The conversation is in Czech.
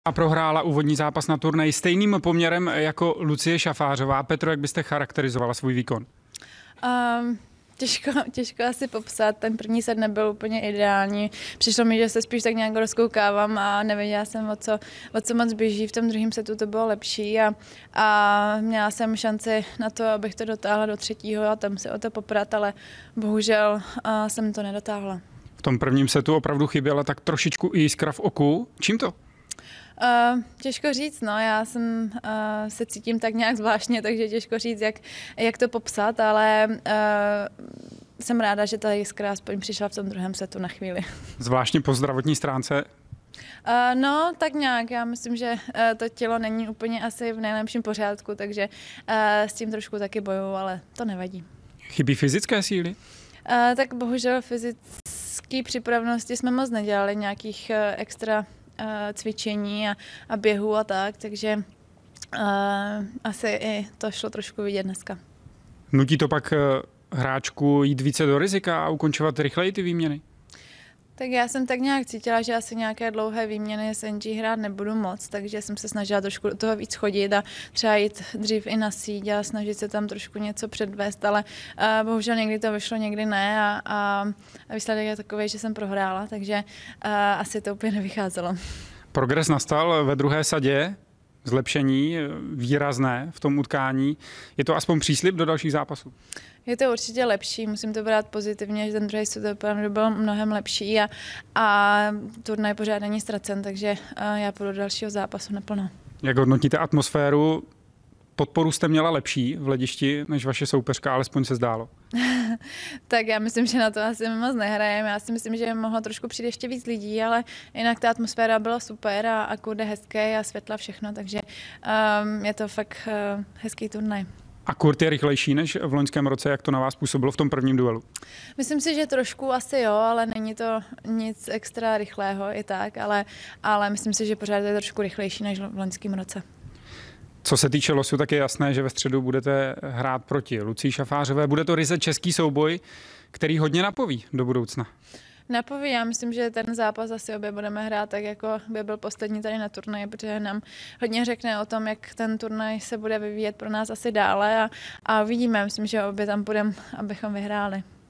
A prohrála úvodní zápas na turnaji stejným poměrem jako Lucie Šafářová. Petro, jak byste charakterizovala svůj výkon? Těžko asi popsat, ten první set nebyl úplně ideální. Přišlo mi, že se spíš tak nějak rozkoukávám a nevěděla jsem, o co moc běží. V tom druhém setu to bylo lepší a měla jsem šanci na to, abych to dotáhla do třetího a tam se o to poprat, ale bohužel jsem to nedotáhla. V tom prvním setu opravdu chyběla tak trošičku i jiskra v oku. Čím to? Těžko říct, no, já jsem se cítím tak nějak zvláštně, takže těžko říct, jak to popsat, ale jsem ráda, že ta jiskra aspoň přišla v tom druhém setu na chvíli. Zvláštně po zdravotní stránce? No, tak nějak. Já myslím, že to tělo není úplně asi v nejlepším pořádku, takže s tím trošku taky bojuju, ale to nevadí. Chybí fyzické síly? Tak bohužel fyzické připravnosti jsme moc nedělali, nějakých extra cvičení a běhu a tak, takže asi i to šlo trošku vidět dneska. Nutí to pak hráčku jít více do rizika a ukončovat rychleji ty výměny? Tak já jsem tak nějak cítila, že asi nějaké dlouhé výměny s NG hrát nebudu moc, takže jsem se snažila trošku do toho víc chodit a třeba jít dřív i na síť a snažit se tam trošku něco předvést, ale bohužel někdy to vyšlo, někdy ne a výsledek je takový, že jsem prohrála, takže asi to úplně nevycházelo. Progres nastal ve druhé sadě, zlepšení výrazné v tom utkání. Je to aspoň příslib do dalších zápasů? Je to určitě lepší, musím to brát pozitivně, že ten druhý set opravdu byl mnohem lepší a turnaj pořád není ztracen, takže já půjdu do dalšího zápasu naplno. Jak hodnotíte atmosféru? Podporu jste měla lepší v hledišti než vaše soupeřka, alespoň se zdálo. Tak já myslím, že na to asi moc nehrajeme. Já si myslím, že mohlo trošku přijít ještě víc lidí, ale jinak ta atmosféra byla super a kurt je hezké a světla všechno, takže je to fakt hezký turnaj. A kurt je rychlejší než v loňském roce, jak to na vás působilo v tom prvním duelu? Myslím si, že trošku asi jo, ale není to nic extra rychlého i tak, ale myslím si, že pořád je trošku rychlejší než v loňském roce. Co se týče losu, tak je jasné, že ve středu budete hrát proti Lucii Šafářové. Bude to ryze český souboj, který hodně napoví do budoucna. Napoví, já myslím, že ten zápas asi obě budeme hrát tak, jako by byl poslední tady na turnaji, protože nám hodně řekne o tom, jak ten turnaj se bude vyvíjet pro nás asi dále a uvidíme. Myslím, že obě tam půjdeme, abychom vyhráli.